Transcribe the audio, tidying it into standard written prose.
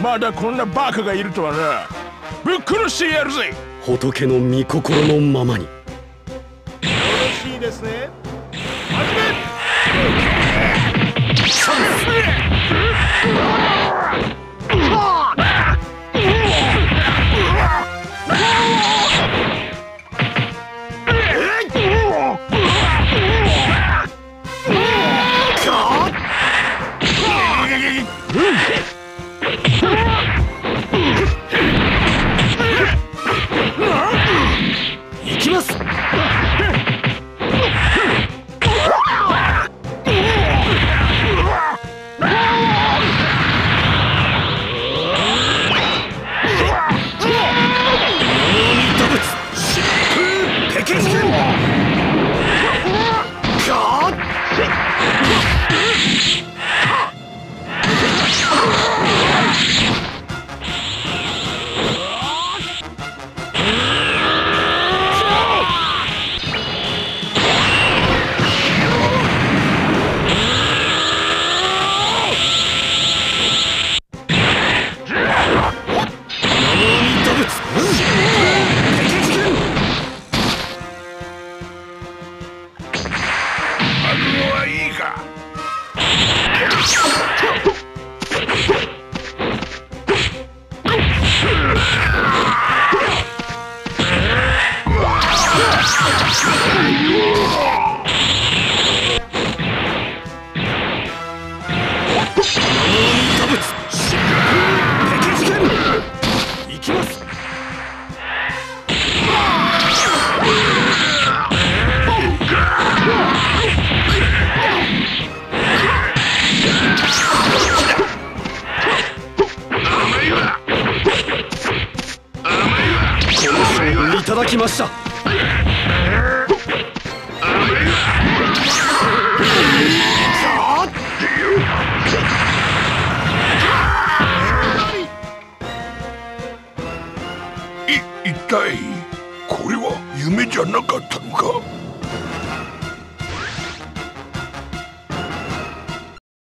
まだこんなバカがいるとはな。ぶっ殺してやるぜ。 仏の御心のままに。よろしいですね。始め。 行きます。いただきました。 一体これは夢じゃなかったのか。